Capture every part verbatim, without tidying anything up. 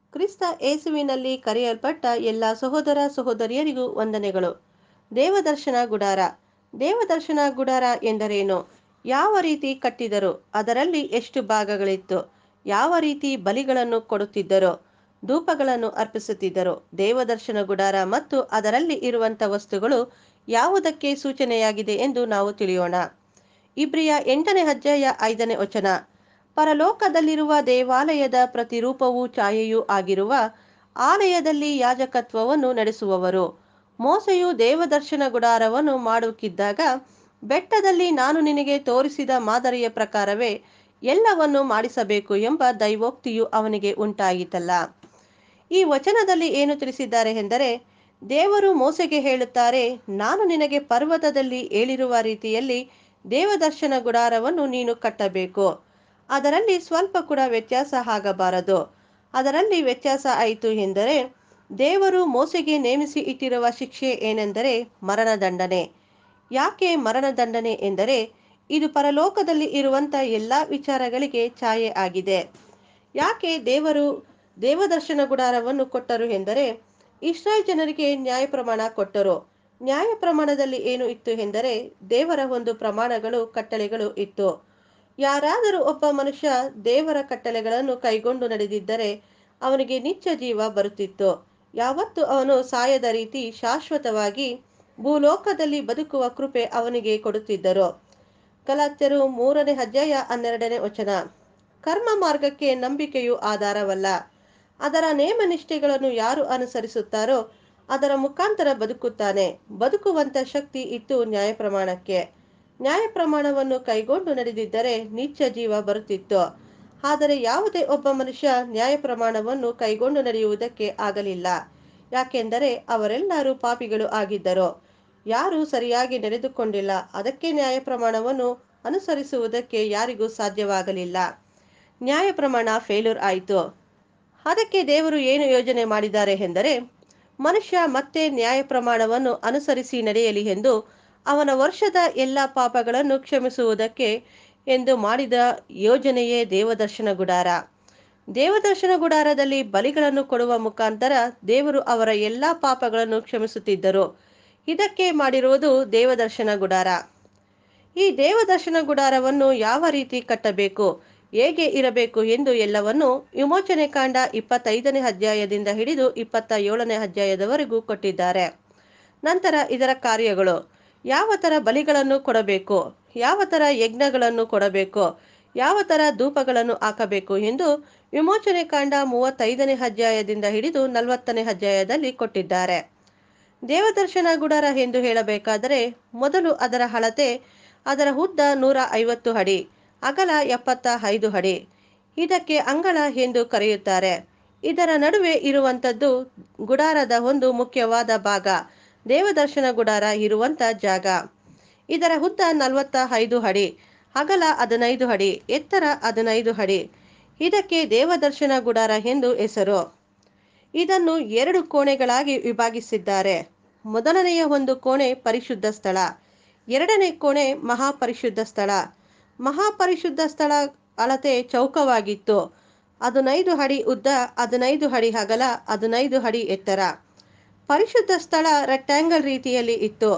ಕ್ರಿಸ್ತ ಯೇಸುವಿನಲ್ಲಿ ಕರೆಯಲ್ಪಟ್ಟ ಎಲ್ಲ ಸಹೋದರ ಸಹೋದರಿಯರಿಗೂ ವಂದನೆಗಳು. ದೇವದರ್ಶನ ಗುಡಾರ. ದೇವದರ್ಶನ ಗುಡಾರ ಎಂದರೇನು? ಯಾವ ರೀತಿ ಕಟ್ಟಿದರು? ಅದರಲ್ಲಿ ಎಷ್ಟು ಭಾಗಗಳಿತ್ತು? ಯಾವ ರೀತಿ ಬಲಿಗಳನ್ನು ಕೊಡುತ್ತಿದ್ದರು? ಧೂಪಗಳನ್ನು ಅರ್ಪಿಸುತ್ತಿದ್ದರು? ದೇವದರ್ಶನ ಗುಡಾರ ಮತ್ತು ಅದರಲ್ಲಿ ಇರುವಂಥ ವಸ್ತುಗಳು ಯಾವುದಕ್ಕೆ ಸೂಚನೆಯಾಗಿದೆ ಎಂದು ನಾವು ತಿಳಿಯೋಣ. ಇಬ್ರಿಯ ಎಂಟನೇ ಅಧ್ಯಾಯ ಐದನೇ ವಚನ. ಪರಲೋಕದಲ್ಲಿರುವ ದೇವಾಲಯದ ಪ್ರತಿರೂಪವೂ ಛಾಯೆಯೂ ಆಗಿರುವ ಆಲಯದಲ್ಲಿ ಯಾಜಕತ್ವವನ್ನು ನಡೆಸುವವರು. ಮೋಶೆಯು ದೇವದರ್ಶನ ಗುಡಾರವನ್ನು ಮಾಡುತ್ತಿದ್ದಾಗ ಬೆಟ್ಟದಲ್ಲಿ ನಾನು ನಿನಗೆ ತೋರಿಸಿದ ಮಾದರಿಯ ಪ್ರಕಾರವೇ ಎಲ್ಲವನ್ನು ಮಾಡಿಸಬೇಕು ಎಂಬ ದೈವೋಕ್ತಿಯು ಅವನಿಗೆ ಉಂಟಾಯಿತಲ್ಲ. ಈ ವಚನದಲ್ಲಿ ಏನು ತಿಳಿಸಿದ್ದಾರೆ ಎಂದರೆ, ದೇವರು ಮೋಶೆಗೆ ಹೇಳುತ್ತಾರೆ, ನಾನು ನಿನಗೆ ಪರ್ವತದಲ್ಲಿ ಹೇಳಿರುವ ರೀತಿಯಲ್ಲಿ ದೇವದರ್ಶನ ಗುಡಾರವನ್ನು ನೀನು ಕಟ್ಟಬೇಕು. ಅದರಲ್ಲಿ ಸ್ವಲ್ಪ ಕೂಡ ವ್ಯತ್ಯಾಸ ಆಗಬಾರದು. ಅದರಲ್ಲಿ ವ್ಯತ್ಯಾಸ ಆಯಿತು ಎಂದರೆ ದೇವರು ಮೋಶೆಗೆ ನೇಮಿಸಿ ಇಟ್ಟಿರುವ ಶಿಕ್ಷೆ ಏನೆಂದರೆ ಮರಣದಂಡನೆ. ಯಾಕೆ ಮರಣದಂಡನೆ ಎಂದರೆ ಇದು ಪರಲೋಕದಲ್ಲಿ ಇರುವಂಥ ಎಲ್ಲ ವಿಚಾರಗಳಿಗೆ ಛಾಯೆ ಆಗಿದೆ. ಯಾಕೆ ದೇವರು ದೇವದರ್ಶನ ಗುಡಾರವನ್ನು ಕೊಟ್ಟರು ಎಂದರೆ ಇಸ್ರಾಯೇಲ್ ಜನರಿಗೆ ನ್ಯಾಯ ಪ್ರಮಾಣ ಕೊಟ್ಟರು. ನ್ಯಾಯ ಪ್ರಮಾಣದಲ್ಲಿ ಏನು ಇತ್ತು ಎಂದರೆ ದೇವರ ಒಂದು ಪ್ರಮಾಣಗಳು ಕಟ್ಟಳೆಗಳು ಇತ್ತು. ಯಾರಾದರೂ ಒಬ್ಬ ಮನುಷ್ಯ ದೇವರ ಕಟ್ಟಳೆಗಳನ್ನು ಕೈಗೊಂಡು ನಡೆದಿದ್ದರೆ ಅವನಿಗೆ ನಿತ್ಯ ಜೀವ ಬರುತ್ತಿತ್ತು. ಯಾವತ್ತು ಅವನು ಸಾಯದ ರೀತಿ ಶಾಶ್ವತವಾಗಿ ಭೂಲೋಕದಲ್ಲಿ ಬದುಕುವ ಕೃಪೆ ಅವನಿಗೆ ಕೊಡುತ್ತಿದ್ದರು. ಗಲಾತ್ಯರು ಮೂರನೇ ಅಧ್ಯಾಯ ಹನ್ನೆರಡನೇ ವಚನ. ಕರ್ಮ ಮಾರ್ಗಕ್ಕೆ ನಂಬಿಕೆಯು ಆಧಾರವಲ್ಲ. ಅದರ ನೇಮ ನಿಷ್ಠೆಗಳನ್ನು ಯಾರು ಅನುಸರಿಸುತ್ತಾರೋ ಅದರ ಮುಖಾಂತರ ಬದುಕುತ್ತಾನೆ. ಬದುಕುವಂತ ಶಕ್ತಿ ಇತ್ತು ನ್ಯಾಯ ಪ್ರಮಾಣಕ್ಕೆ. ನ್ಯಾಯ ಪ್ರಮಾಣವನ್ನು ಕೈಗೊಂಡು ನಡೆದಿದ್ದರೆ ನಿತ್ಯ ಜೀವ ಬರುತ್ತಿತ್ತು. ಆದರೆ ಯಾವುದೇ ಒಬ್ಬ ಮನುಷ್ಯ ನ್ಯಾಯ ಪ್ರಮಾಣವನ್ನು ಕೈಗೊಂಡು ನಡೆಯುವುದಕ್ಕೆ ಆಗಲಿಲ್ಲ. ಯಾಕೆಂದರೆ ಅವರೆಲ್ಲರೂ ಪಾಪಿಗಳು ಆಗಿದ್ದರು. ಯಾರೂ ಸರಿಯಾಗಿ ನಡೆದುಕೊಂಡಿಲ್ಲ. ಅದಕ್ಕೆ ನ್ಯಾಯ ಪ್ರಮಾಣವನ್ನು ಅನುಸರಿಸುವುದಕ್ಕೆ ಯಾರಿಗೂ ಸಾಧ್ಯವಾಗಲಿಲ್ಲ. ನ್ಯಾಯ ಪ್ರಮಾಣ ಫೇಲ್ಯೂರ್ ಆಯಿತು. ಅದಕ್ಕೆ ದೇವರು ಏನು ಯೋಜನೆ ಮಾಡಿದ್ದಾರೆ ಎಂದರೆ ಮನುಷ್ಯ ಮತ್ತೆ ನ್ಯಾಯ ಪ್ರಮಾಣವನ್ನು ಅನುಸರಿಸಿ ನಡೆಯಲಿ ಎಂದು ಅವನ ವರ್ಷದ ಎಲ್ಲ ಪಾಪಗಳನ್ನು ಕ್ಷಮಿಸುವುದಕ್ಕೆ ಎಂದು ಮಾಡಿದ ಯೋಜನೆಯೇ ದೇವದರ್ಶನ ಗುಡಾರ. ದೇವದರ್ಶನ ಗುಡಾರದಲ್ಲಿ ಬಲಿಗಳನ್ನು ಕೊಡುವ ಮುಖಾಂತರ ದೇವರು ಅವರ ಎಲ್ಲ ಪಾಪಗಳನ್ನು ಕ್ಷಮಿಸುತ್ತಿದ್ದರು. ಇದಕ್ಕೆ ಮಾಡಿರುವುದು ದೇವದರ್ಶನ ಗುಡಾರ. ಈ ದೇವದರ್ಶನ ಗುಡಾರವನ್ನು ಯಾವ ರೀತಿ ಕಟ್ಟಬೇಕು, ಹೇಗೆ ಇರಬೇಕು ಎಂದು ಎಲ್ಲವನ್ನು ವಿಮೋಚನೆ ಕಾಂಡ ಇಪ್ಪತ್ತೈದನೇ ಅಧ್ಯಾಯದಿಂದ ಹಿಡಿದು ಇಪ್ಪತ್ತ ಏಳನೇ ಅಧ್ಯಾಯದವರೆಗೂ ಕೊಟ್ಟಿದ್ದಾರೆ. ನಂತರ ಇದರ ಕಾರ್ಯಗಳು, ಯಾವ ಥರ ಬಲಿಗಳನ್ನು ಕೊಡಬೇಕು, ಯಾವ ಥರ ಯಜ್ಞಗಳನ್ನು ಕೊಡಬೇಕು, ಯಾವ ಥರ ಧೂಪಗಳನ್ನು ಹಾಕಬೇಕು ಎಂದು ವಿಮೋಚನೆ ಕಾಂಡ ಮೂವತ್ತೈದನೇ ಅಧ್ಯಾಯದಿಂದ ಹಿಡಿದು ನಲವತ್ತನೇ ಅಧ್ಯಾಯದಲ್ಲಿ ಕೊಟ್ಟಿದ್ದಾರೆ. ದೇವದರ್ಶನ ಗುಡಾರ ಎಂದು ಹೇಳಬೇಕಾದರೆ ಮೊದಲು ಅದರ ಅಳತೆ, ಅದರ ಉದ್ದ ನೂರ ಐವತ್ತು ಅಡಿ, ಅಗಲ ಎಪ್ಪತ್ತ ಐದು ಅಡಿ. ಇದಕ್ಕೆ ಅಂಗಳ ಎಂದು ಕರೆಯುತ್ತಾರೆ. ಇದರ ನಡುವೆ ಇರುವಂಥದ್ದು ಗುಡಾರದ ಒಂದು ಮುಖ್ಯವಾದ ಭಾಗ, ದೇವದರ್ಶನ ಗುಡಾರ ಇರುವಂಥ ಜಾಗ. ಇದರ ಉದ್ದ ನಲವತ್ತ ಐದು ಅಡಿ, ಅಗಲ ಹದಿನೈದು ಅಡಿ, ಎತ್ತರ ಹದಿನೈದು ಅಡಿ. ಇದಕ್ಕೆ ದೇವದರ್ಶನ ಗುಡಾರ ಎಂದು ಹೆಸರು. ಇದನ್ನು ಎರಡು ಕೋಣೆಗಳಾಗಿ ವಿಭಾಗಿಸಿದ್ದಾರೆ. ಮೊದಲನೆಯ ಒಂದು ಕೋಣೆ ಪರಿಶುದ್ಧ ಸ್ಥಳ, ಎರಡನೇ ಕೋಣೆ ಮಹಾಪರಿಶುದ್ಧ ಸ್ಥಳ. ಮಹಾಪರಿಶುದ್ಧ ಸ್ಥಳ ಅಳತೆ ಚೌಕವಾಗಿತ್ತು. ಹದಿನೈದು ಅಡಿ ಉದ್ದ, ಹದಿನೈದು ಅಡಿ ಅಗಲ, ಹದಿನೈದು ಅಡಿ ಎತ್ತರ. ಪರಿಶುದ್ಧ ಸ್ಥಳ ರೆಕ್ಟ್ಯಾಂಗಲ್ ರೀತಿಯಲ್ಲಿ ಇತ್ತು.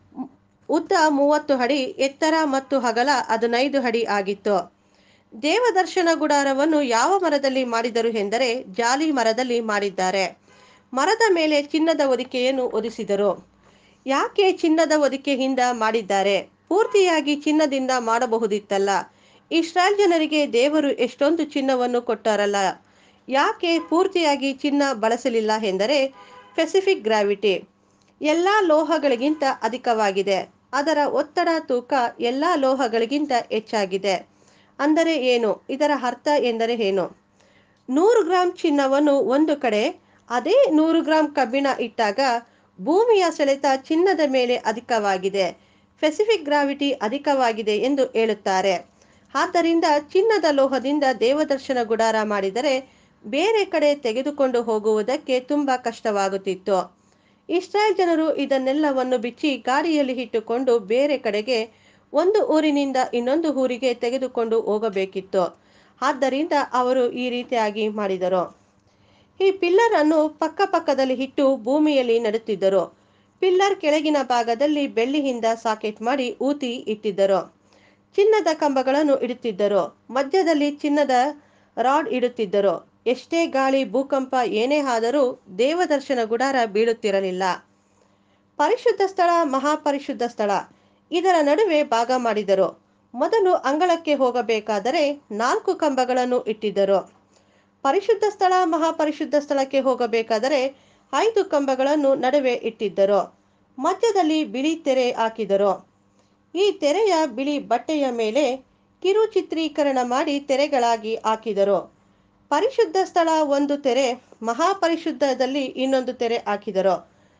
ಉದ್ದ ಮೂವತ್ತು ಅಡಿ, ಎತ್ತರ ಮತ್ತು ಅಗಲ ಹದಿನೈದು ಅಡಿ ಆಗಿತ್ತು. ದೇವದರ್ಶನ ಗುಡಾರವನ್ನು ಯಾವ ಮರದಲ್ಲಿ ಮಾಡಿದರು ಎಂದರೆ ಜಾಲಿ ಮರದಲ್ಲಿ ಮಾಡಿದ್ದಾರೆ. ಮರದ ಮೇಲೆ ಚಿನ್ನದ ಹೊದಿಕೆಯನ್ನು ಹೊದಿಸಿದರು. ಯಾಕೆ ಚಿನ್ನದ ಹೊದಿಕೆಯಿಂದ ಮಾಡಿದ್ದಾರೆ? ಪೂರ್ತಿಯಾಗಿ ಚಿನ್ನದಿಂದ ಮಾಡಬಹುದಿತ್ತಲ್ಲ. ಇಸ್ರಾಯೇಲ್ ಜನರಿಗೆ ದೇವರು ಎಷ್ಟೊಂದು ಚಿನ್ನವನ್ನು ಕೊಟ್ಟಾರಲ್ಲ. ಯಾಕೆ ಪೂರ್ತಿಯಾಗಿ ಚಿನ್ನ ಬಳಸಲಿಲ್ಲ ಎಂದರೆ ಸ್ಪೆಸಿಫಿಕ್ ಗ್ರಾವಿಟಿ ಎಲ್ಲ ಲೋಹಗಳಿಗಿಂತ ಅಧಿಕವಾಗಿದೆ. ಅದರ ಒತ್ತಡ ತೂಕ ಎಲ್ಲ ಲೋಹಗಳಿಗಿಂತ ಹೆಚ್ಚಾಗಿದೆ. ಅಂದರೆ ಏನು? ಇದರ ಅರ್ಥ ಎಂದರೆ ಏನು? ನೂರು ಗ್ರಾಂ ಚಿನ್ನವನ್ನು ಒಂದು ಕಡೆ, ಅದೇ ನೂರು ಗ್ರಾಂ ಕಬ್ಬಿಣ ಇಟ್ಟಾಗ ಭೂಮಿಯ ಸೆಳೆತ ಚಿನ್ನದ ಮೇಲೆ ಅಧಿಕವಾಗಿದೆ, ಸ್ಪೆಸಿಫಿಕ್ ಗ್ರಾವಿಟಿ ಅಧಿಕವಾಗಿದೆ ಎಂದು ಹೇಳುತ್ತಾರೆ. ಆದ್ದರಿಂದ ಚಿನ್ನದ ಲೋಹದಿಂದ ದೇವದರ್ಶನ ಗುಡಾರ ಮಾಡಿದರೆ ಬೇರೆ ಕಡೆ ತೆಗೆದುಕೊಂಡು ಹೋಗುವುದಕ್ಕೆ ತುಂಬ ಕಷ್ಟವಾಗುತ್ತಿತ್ತು. ಇಸ್ರಾಯೇಲ್ ಜನರು ಇದನ್ನೆಲ್ಲವನ್ನು ಬಿಚ್ಚಿ ಗಾಡಿಯಲ್ಲಿ ಇಟ್ಟುಕೊಂಡು ಬೇರೆ ಕಡೆಗೆ ಒಂದು ಊರಿನಿಂದ ಇನ್ನೊಂದು ಊರಿಗೆ ತೆಗೆದುಕೊಂಡು ಹೋಗಬೇಕಿತ್ತು. ಆದ್ದರಿಂದ ಅವರು ಈ ರೀತಿಯಾಗಿ ಮಾಡಿದರು. ಈ ಪಿಲ್ಲರ್ ಅನ್ನು ಪಕ್ಕ ಪಕ್ಕದಲ್ಲಿ ಇಟ್ಟು ಭೂಮಿಯಲ್ಲಿ ನೆಡುತ್ತಿದ್ದರು. ಪಿಲ್ಲರ್ ಕೆಳಗಿನ ಭಾಗದಲ್ಲಿ ಬೆಳ್ಳಿಯಿಂದ ಸಾಕೆಟ್ ಮಾಡಿ ಊತಿ ಇಟ್ಟಿದ್ದರು. ಚಿನ್ನದ ಕಂಬಗಳನ್ನು ಇಡುತ್ತಿದ್ದರು. ಮಧ್ಯದಲ್ಲಿ ಚಿನ್ನದ ರಾಡ್ ಇಡುತ್ತಿದ್ದರು. ಎಷ್ಟೇ ಗಾಳಿ ಭೂಕಂಪ ಏನೇ ಆದರೂ ದೇವದರ್ಶನ ಗುಡಾರ ಬೀಳುತ್ತಿರಲಿಲ್ಲ. ಪರಿಶುದ್ಧ ಸ್ಥಳ, ಮಹಾಪರಿಶುದ್ಧ ಸ್ಥಳ, ಇದರ ನಡುವೆ ಭಾಗ ಮಾಡಿದರು. ಮೊದಲು ಅಂಗಳಕ್ಕೆ ಹೋಗಬೇಕಾದರೆ ನಾಲ್ಕು ಕಂಬಗಳನ್ನು ಇಟ್ಟಿದ್ದರು. ಪರಿಶುದ್ಧ ಸ್ಥಳ, ಮಹಾಪರಿಶುದ್ಧ ಸ್ಥಳಕ್ಕೆ ಹೋಗಬೇಕಾದರೆ ಐದು ಕಂಬಗಳನ್ನು ನಡುವೆ ಇಟ್ಟಿದ್ದರು. ಮಧ್ಯದಲ್ಲಿ ಬಿಳಿ ತೆರೆ ಹಾಕಿದರು. ಈ ತೆರೆಯ ಬಿಳಿ ಬಟ್ಟೆಯ ಮೇಲೆ ಕಿರು ಚಿತ್ರೀಕರಣ ಮಾಡಿ ತೆರೆಗಳಾಗಿ ಹಾಕಿದರು. ಪರಿಶುದ್ಧ ಸ್ಥಳ ಒಂದು ತೆರೆ, ಮಹಾಪರಿಶುದ್ಧದಲ್ಲಿ ಇನ್ನೊಂದು ತೆರೆ ಹಾಕಿದರು.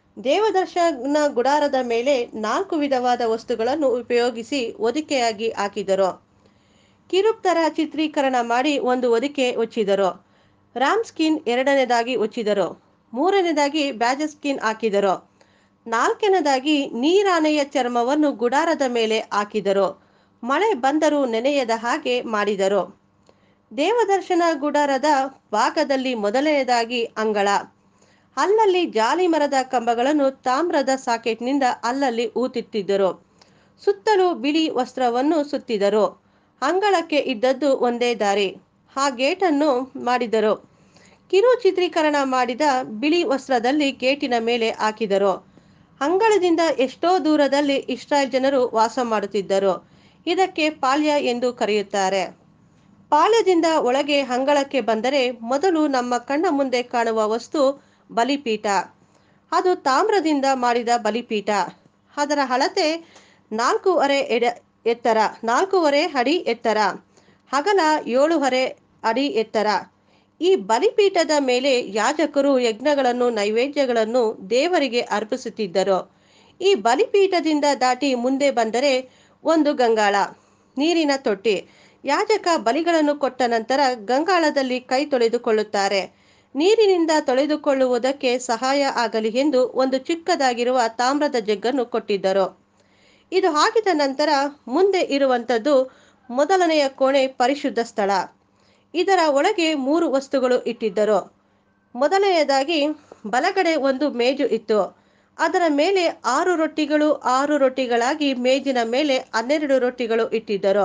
ದೇವದರ್ಶನ ಗುಡಾರದ ಮೇಲೆ ನಾಲ್ಕು ವಿಧವಾದ ವಸ್ತುಗಳನ್ನು ಉಪಯೋಗಿಸಿ ಹೊದಿಕೆಯಾಗಿ ಹಾಕಿದರು. ಕಿರುಬ್ ತರ ಚಿತ್ರೀಕರಣ ಮಾಡಿ ಒಂದು ಹೊದಿಕೆ ಹೊಚ್ಚಿದರು. ರಾಮ್ ಸ್ಕಿನ್ ಎರಡನೇದಾಗಿ ಹೊಚ್ಚಿದರು. ಮೂರನೇದಾಗಿ ಬ್ಯಾಜರ್ ಸ್ಕಿನ್ ಹಾಕಿದರು. ನಾಲ್ಕನೇದಾಗಿ ನೀರಾನೆಯ ಚರ್ಮವನ್ನು ಗುಡಾರದ ಮೇಲೆ ಹಾಕಿದರು. ಮಳೆ ಬಂದರೂ ನೆನೆಯದ ಹಾಗೆ ಮಾಡಿದರು. ದೇವದರ್ಶನ ಗುಡಾರದ ಭಾಗದಲ್ಲಿ ಮೊದಲನೇದಾಗಿ ಅಂಗಳ. ಅಲ್ಲಲ್ಲಿ ಜಾಲಿ ಮರದ ಕಂಬಗಳನ್ನು ತಾಮ್ರದ ಸಾಕೆಟ್ನಿಂದ ಅಲ್ಲಲ್ಲಿ ಊತಿಟ್ಟಿದ್ದರು. ಸುತ್ತಲೂ ಬಿಳಿ ವಸ್ತ್ರವನ್ನು ಸುತ್ತಿದರು. ಅಂಗಳಕ್ಕೆ ಇದ್ದದ್ದು ಒಂದೇ ದಾರಿ. ಆ ಗೇಟನ್ನು ಮಾಡಿದರು. ಕಿರು ಚಿತ್ರೀಕರಣ ಮಾಡಿದ ಬಿಳಿ ವಸ್ತ್ರದಲ್ಲಿ ಗೇಟಿನ ಮೇಲೆ ಹಾಕಿದರು. ಅಂಗಳದಿಂದ ಎಷ್ಟೋ ದೂರದಲ್ಲಿ ಇಸ್ರಾಯೇಲ್ ಜನರು ವಾಸ ಮಾಡುತ್ತಿದ್ದರು. ಇದಕ್ಕೆ ಪಾಳ್ಯ ಎಂದು ಕರೆಯುತ್ತಾರೆ. ಪಾಳ್ಯದಿಂದ ಒಳಗೆ ಅಂಗಳಕ್ಕೆ ಬಂದರೆ ಮೊದಲು ನಮ್ಮ ಕಣ್ಣ ಮುಂದೆ ಕಾಣುವ ವಸ್ತು ಬಲಿಪೀಠ. ಅದು ತಾಮ್ರದಿಂದ ಮಾಡಿದ ಬಲಿಪೀಠ. ಅದರ ಅಳತೆ ನಾಲ್ಕೂವರೆ ಎಡ ಎತ್ತರ ನಾಲ್ಕೂವರೆ ಅಡಿ ಎತ್ತರ, ಅಗಲ ಏಳೂವರೆ ಅಡಿ ಎತ್ತರ. ಈ ಬಲಿಪೀಠದ ಮೇಲೆ ಯಾಜಕರು ಯಜ್ಞಗಳನ್ನು, ನೈವೇದ್ಯಗಳನ್ನು ದೇವರಿಗೆ ಅರ್ಪಿಸುತ್ತಿದ್ದರು. ಈ ಬಲಿಪೀಠದಿಂದ ದಾಟಿ ಮುಂದೆ ಬಂದರೆ ಒಂದು ಗಂಗಾಳ, ನೀರಿನ ತೊಟ್ಟಿ. ಯಾಜಕ ಬಲಿಗಳನ್ನು ಕೊಟ್ಟ ನಂತರ ಗಂಗಾಳದಲ್ಲಿ ಕೈ ತೊಳೆದುಕೊಳ್ಳುತ್ತಾರೆ. ನೀರಿನಿಂದ ತೊಳೆದುಕೊಳ್ಳುವುದಕ್ಕೆ ಸಹಾಯ ಆಗಲಿ ಎಂದು ಒಂದು ಚಿಕ್ಕದಾಗಿರುವ ತಾಮ್ರದ ಜಗ್ಗನ್ನು ಕೊಟ್ಟಿದ್ದರು. ಇದು ಆಗಿದ ನಂತರ ಮುಂದೆ ಇರುವಂಥದ್ದು ಮೊದಲನೆಯ ಕೋಣೆ, ಪರಿಶುದ್ಧ ಸ್ಥಳ. ಇದರ ಒಳಗೆ ಮೂರು ವಸ್ತುಗಳು ಇಟ್ಟಿದ್ದರು. ಮೊದಲನೆಯದಾಗಿ ಬಲಗಡೆ ಒಂದು ಮೇಜು ಇತ್ತು. ಅದರ ಮೇಲೆ ಆರು ರೊಟ್ಟಿಗಳು ಆರು ರೊಟ್ಟಿಗಳಾಗಿ ಮೇಜಿನ ಮೇಲೆ ಹನ್ನೆರಡು ರೊಟ್ಟಿಗಳು ಇಟ್ಟಿದ್ದರು.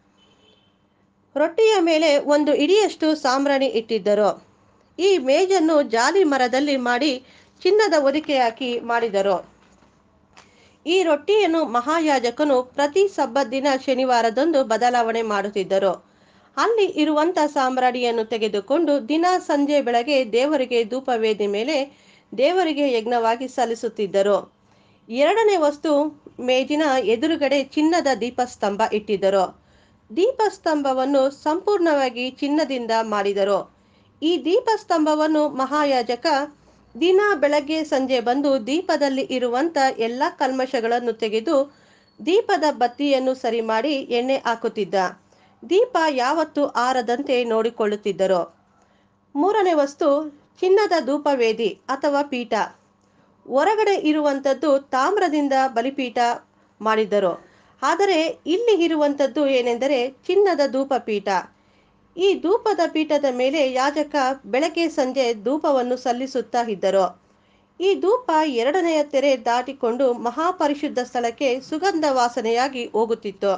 ರೊಟ್ಟಿಯ ಮೇಲೆ ಒಂದು ಇಡಿಯಷ್ಟು ಸಾಂಬ್ರಾಣಿ ಇಟ್ಟಿದ್ದರು. ಈ ಮೇಜನ್ನು ಜಾಲಿ ಮರದಲ್ಲಿ ಮಾಡಿ ಚಿನ್ನದ ಹೊದಿಕೆ ಹಾಕಿ ಮಾಡಿದರು. ಈ ರೊಟ್ಟಿಯನ್ನು ಮಹಾಯಾಜಕನು ಪ್ರತಿ ಸಬ್ಬತ್ ದಿನ ಶನಿವಾರದಂದು ಬದಲಾವಣೆ ಮಾಡುತ್ತಿದ್ದರು. ಅಲ್ಲಿ ಇರುವಂಥ ಸಾಂಬ್ರಾಣಿಯನ್ನು ತೆಗೆದುಕೊಂಡು ದಿನ ಸಂಜೆ ಬೆಳಗ್ಗೆ ದೇವರಿಗೆ ಧೂಪವೇದಿ ಮೇಲೆ ದೇವರಿಗೆ ಯಜ್ಞವಾಗಿ ಸಲ್ಲಿಸುತ್ತಿದ್ದರು. ಎರಡನೇ ವಸ್ತು, ಮೇಜಿನ ಎದುರುಗಡೆ ಚಿನ್ನದ ದೀಪಸ್ತಂಭ ಇಟ್ಟಿದ್ದರು. ದೀಪಸ್ತಂಭವನ್ನು ಸಂಪೂರ್ಣವಾಗಿ ಚಿನ್ನದಿಂದ ಮಾಡಿದರು. ಈ ದೀಪಸ್ತಂಭವನ್ನು ಮಹಾಯಾಜಕ ದಿನ ಬೆಳಗ್ಗೆ ಸಂಜೆ ಬಂದು ದೀಪದಲ್ಲಿ ಇರುವಂಥ ಎಲ್ಲ ಕಲ್ಮಶಗಳನ್ನು ತೆಗೆದು ದೀಪದ ಬತ್ತಿಯನ್ನು ಸರಿ ಮಾಡಿ ಎಣ್ಣೆ ಹಾಕುತ್ತಿದ್ದ. ದೀಪ ಯಾವತ್ತೂ ಆರದಂತೆ ನೋಡಿಕೊಳ್ಳುತ್ತಿದ್ದರು. ಮೂರನೇ ವಸ್ತು, ಚಿನ್ನದ ಧೂಪವೇದಿ ಅಥವಾ ಪೀಠ. ಹೊರಗಡೆ ಇರುವಂಥದ್ದು ತಾಮ್ರದಿಂದ ಬಲಿಪೀಠ ಮಾಡಿದರು. ಆದರೆ ಇಲ್ಲಿ ಇರುವಂಥದ್ದು ಏನೆಂದರೆ ಚಿನ್ನದ ಧೂಪಪೀಠ. ಈ ಧೂಪದ ಪೀಠದ ಮೇಲೆ ಯಾಜಕ ಬೆಳಗ್ಗೆ ಸಂಜೆ ಧೂಪವನ್ನು ಸಲ್ಲಿಸುತ್ತಾ ಇದ್ದರು. ಈ ಧೂಪ ಎರಡನೆಯ ತೆರೆ ದಾಟಿಕೊಂಡು ಮಹಾಪರಿಶುದ್ಧ ಸ್ಥಳಕ್ಕೆ ಸುಗಂಧ ವಾಸನೆಯಾಗಿ ಹೋಗುತ್ತಿತ್ತು.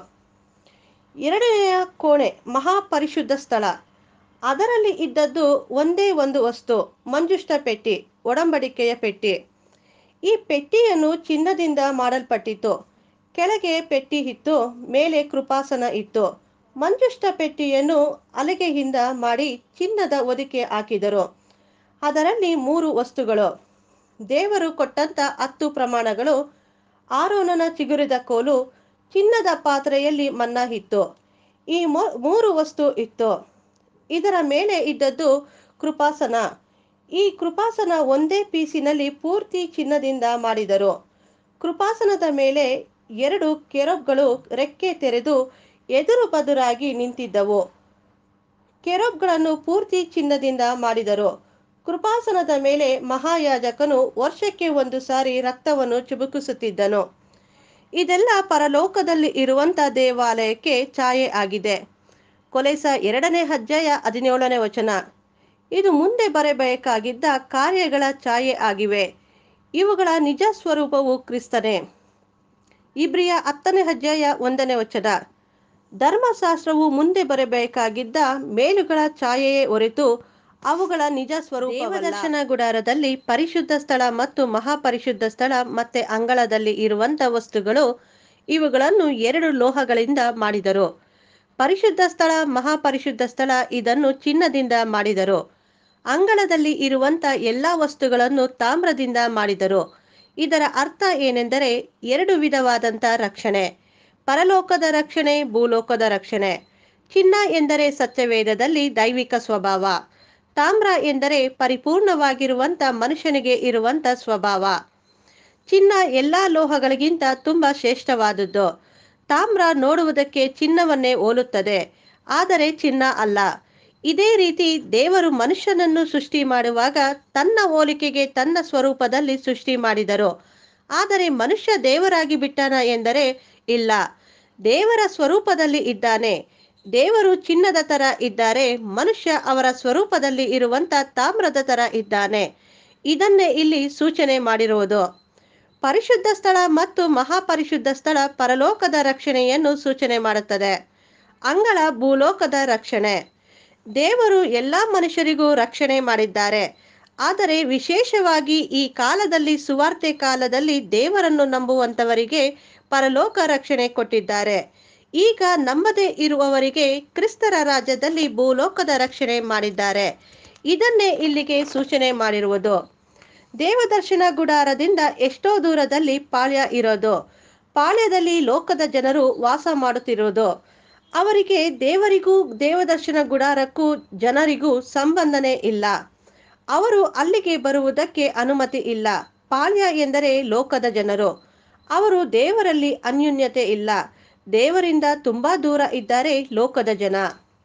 ಎರಡನೆಯ ಕೋಣೆ, ಮಹಾಪರಿಶುದ್ಧ ಸ್ಥಳ. ಅದರಲ್ಲಿ ಇದ್ದದ್ದು ಒಂದೇ ಒಂದು ವಸ್ತು, ಮಂಜುಷ್ಟ ಪೆಟ್ಟಿ, ಒಡಂಬಡಿಕೆಯ ಪೆಟ್ಟಿ. ಈ ಪೆಟ್ಟಿಯನ್ನು ಚಿನ್ನದಿಂದ ಮಾಡಲ್ಪಟ್ಟಿತ್ತು. ಕೆಳಗೆ ಪೆಟ್ಟಿ ಇತ್ತು, ಮೇಲೆ ಕೃಪಾಸನ ಇತ್ತು. ಮಂಜುಷ್ಟ ಪೆಟ್ಟಿಯನ್ನು ಹಲಗೆಯಿಂದ ಮಾಡಿ ಚಿನ್ನದ ಹೊದಿಕೆ ಹಾಕಿದರು. ಅದರಲ್ಲಿ ಮೂರು ವಸ್ತುಗಳು, ದೇವರು ಕೊಟ್ಟಂತ ಹತ್ತು ಪ್ರಮಾಣಗಳು, ಆರೋನನ ಚಿಗುರಿದ ಕೋಲು, ಚಿನ್ನದ ಪಾತ್ರೆಯಲ್ಲಿ ಮನ್ನಾ ಇತ್ತು. ಈ ಮೂರು ವಸ್ತು ಇತ್ತು. ಇದರ ಮೇಲೆ ಇದ್ದದ್ದು ಕೃಪಾಸನ. ಈ ಕೃಪಾಸನ ಒಂದೇ ಪೀಸಿನಲ್ಲಿ ಪೂರ್ತಿ ಚಿನ್ನದಿಂದ ಮಾಡಿದರು. ಕೃಪಾಸನದ ಮೇಲೆ ಎರಡು ಕೆರೂಬ್ಗಳು ರೆಕ್ಕೆ ತೆರೆದು ಎದುರು ಬದುರಾಗಿ ನಿಂತಿದ್ದವು. ಕೆರೂಬ್ಗಳನ್ನು ಪೂರ್ತಿ ಚಿನ್ನದಿಂದ ಮಾಡಿದರು. ಕೃಪಾಸನದ ಮೇಲೆ ಮಹಾಯಾಜಕನು ವರ್ಷಕ್ಕೆ ಒಂದು ಸಾರಿ ರಕ್ತವನ್ನು ಚಿಮುಕಿಸುತ್ತಿದ್ದನು. ಇದೆಲ್ಲ ಪರಲೋಕದಲ್ಲಿ ಇರುವಂಥ ದೇವಾಲಯಕ್ಕೆ ಛಾಯೆ ಆಗಿದೆ. ಕೊಲೊಸ ಎರಡನೇ ಅಧ್ಯಾಯ ಹದಿನೇಳನೇ ವಚನ. ಇದು ಮುಂದೆ ಬರಬೇಕಾಗಿದ್ದ ಕಾರ್ಯಗಳ ಛಾಯೆ ಆಗಿವೆ. ಇವುಗಳ ನಿಜ ಸ್ವರೂಪವು ಕ್ರಿಸ್ತನೇ. ಇಬ್ರಿಯ ಹತ್ತನೇ ಅಧ್ಯಾಯ ಒಂದನೇ ವಚನ. ಧರ್ಮಶಾಸ್ತ್ರವು ಮುಂದೆ ಬರಬೇಕಾಗಿದ್ದ ಮೇಲುಗಳ ಛಾಯೆಯೇ ಹೊರತು ಅವುಗಳ ನಿಜ ಸ್ವರೂಪವಲ್ಲ. ದೇವದರ್ಶನ ಗುಡಾರದಲ್ಲಿ ಪರಿಶುದ್ಧ ಸ್ಥಳ ಮತ್ತು ಮಹಾಪರಿಶುದ್ಧ ಸ್ಥಳ ಮತ್ತೆ ಅಂಗಳದಲ್ಲಿ ಇರುವಂತ ವಸ್ತುಗಳು, ಇವುಗಳನ್ನು ಎರಡು ಲೋಹಗಳಿಂದ ಮಾಡಿದರು. ಪರಿಶುದ್ಧ ಸ್ಥಳ, ಮಹಾಪರಿಶುದ್ಧ ಸ್ಥಳ ಇದನ್ನು ಚಿನ್ನದಿಂದ ಮಾಡಿದರು. ಅಂಗಳದಲ್ಲಿ ಇರುವಂತ ಎಲ್ಲಾ ವಸ್ತುಗಳನ್ನು ತಾಮ್ರದಿಂದ ಮಾಡಿದರು. ಇದರ ಅರ್ಥ ಏನೆಂದರೆ ಎರಡು ವಿಧವಾದಂಥ ರಕ್ಷಣೆ, ಪರಲೋಕದ ರಕ್ಷಣೆ, ಭೂಲೋಕದ ರಕ್ಷಣೆ. ಚಿನ್ನ ಎಂದರೆ ಸತ್ಯವೇದದಲ್ಲಿ ದೈವಿಕ ಸ್ವಭಾವ. ತಾಮ್ರ ಎಂದರೆ ಪರಿಪೂರ್ಣವಾಗಿರುವಂತ ಮನುಷ್ಯನಿಗೆ ಇರುವಂತ ಸ್ವಭಾವ. ಚಿನ್ನ ಎಲ್ಲಾ ಲೋಹಗಳಿಗಿಂತ ತುಂಬಾ ಶ್ರೇಷ್ಠವಾದದ್ದು. ತಾಮ್ರ ನೋಡುವುದಕ್ಕೆ ಚಿನ್ನವನ್ನೇ ಹೋಲುತ್ತದೆ, ಆದರೆ ಚಿನ್ನ ಅಲ್ಲ. ಇದೇ ರೀತಿ ದೇವರು ಮನುಷ್ಯನನ್ನು ಸೃಷ್ಟಿ ಮಾಡುವಾಗ ತನ್ನ ಹೋಲಿಕೆಗೆ ತನ್ನ ಸ್ವರೂಪದಲ್ಲಿ ಸೃಷ್ಟಿ ಮಾಡಿದರು. ಆದರೆ ಮನುಷ್ಯ ದೇವರಾಗಿ ಬಿಟ್ಟನ ಎಂದರೆ ಇಲ್ಲ, ದೇವರ ಸ್ವರೂಪದಲ್ಲಿ ಇದ್ದಾನೆ. ದೇವರು ಚಿನ್ನದ ತರ ಇದ್ದಾರೆ, ಮನುಷ್ಯ ಅವರ ಸ್ವರೂಪದಲ್ಲಿ ಇರುವಂತ ತಾಮ್ರದ ತರ ಇದ್ದಾನೆ. ಇದನ್ನೇ ಇಲ್ಲಿ ಸೂಚನೆ ಮಾಡಿರುವುದು. ಪರಿಶುದ್ಧ ಸ್ಥಳ ಮತ್ತು ಮಹಾಪರಿಶುದ್ಧ ಸ್ಥಳ ಪರಲೋಕದ ರಕ್ಷಣೆಯನ್ನು ಸೂಚನೆ ಮಾಡುತ್ತದೆ. ಅಂಗಳ ಭೂಲೋಕದ ರಕ್ಷಣೆ. ದೇವರು ಎಲ್ಲ ಮನುಷ್ಯರಿಗೂ ರಕ್ಷಣೆ ಮಾಡಿದ್ದಾರೆ, ಆದರೆ ವಿಶೇಷವಾಗಿ ಈ ಕಾಲದಲ್ಲಿ, ಸುವಾರ್ತೆ ಕಾಲದಲ್ಲಿ ದೇವರನ್ನು ನಂಬುವಂತವರಿಗೆ ಪರಲೋಕ ರಕ್ಷಣೆ ಕೊಟ್ಟಿದ್ದಾರೆ. ಈಗ ನಂಬದೇ ಇರುವವರಿಗೆ ಕ್ರಿಸ್ತರ ರಾಜ್ಯದಲ್ಲಿ ಭೂಲೋಕದ ರಕ್ಷಣೆ ಮಾಡಿದ್ದಾರೆ. ಇದನ್ನೇ ಇಲ್ಲಿಗೆ ಸೂಚನೆ ಮಾಡಿರುವುದು. ದೇವದರ್ಶನ ಗುಡಾರದಿಂದ ಎಷ್ಟೋ ದೂರದಲ್ಲಿ ಪಾಳ್ಯ ಇರೋದು. ಪಾಳ್ಯದಲ್ಲಿ ಲೋಕದ ಜನರು ವಾಸ ಮಾಡುತ್ತಿರುವುದು. ಅವರಿಗೆ ದೇವರಿಗೂ ದೇವದರ್ಶನ ಗುಡಾರಕ್ಕೂ ಜನರಿಗೂ ಸಂಬಂಧನೇ ಇಲ್ಲ. ಅವರು ಅಲ್ಲಿಗೆ ಬರುವುದಕ್ಕೆ ಅನುಮತಿ ಇಲ್ಲ. ಪಾಳ್ಯ ಎಂದರೆ ಲೋಕದ ಜನರು. ಅವರು ದೇವರಲ್ಲಿ ಅನ್ಯೋನ್ಯತೆ ಇಲ್ಲ. ದೇವರಿಂದ ತುಂಬಾ ದೂರ ಇದ್ದಾರೆ ಲೋಕದ ಜನ.